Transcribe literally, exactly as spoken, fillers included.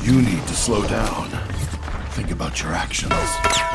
You need to slow down. Think about your actions.